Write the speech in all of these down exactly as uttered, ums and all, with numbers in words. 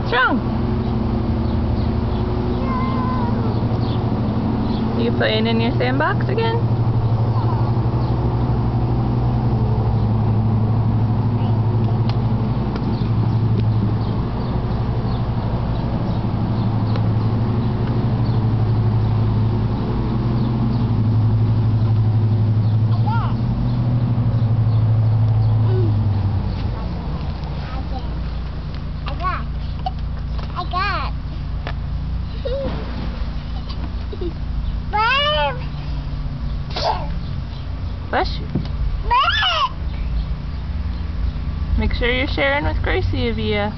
What's wrong? Are you playing in your sandbox again? Bless you. Make sure you're sharing with Gracie, Avia.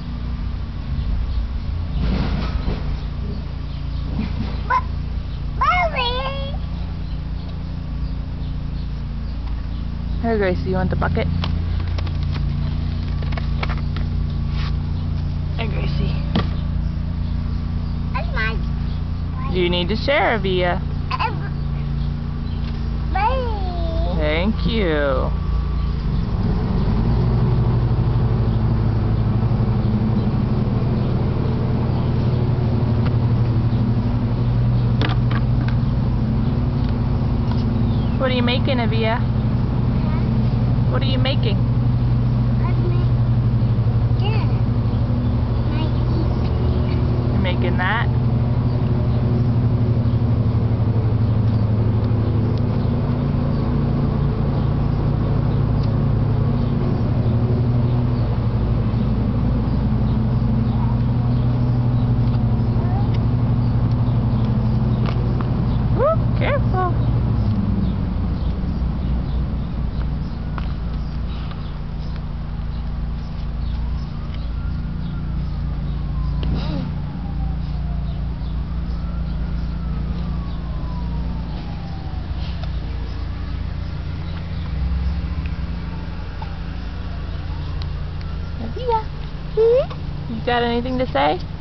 Here, Gracie, you want the bucket? Here, Gracie. That's mine. Do you need to share, Avia? Thank you. What are you making, Avia? What are you making? You're making that? Careful. Avia, you got anything to say?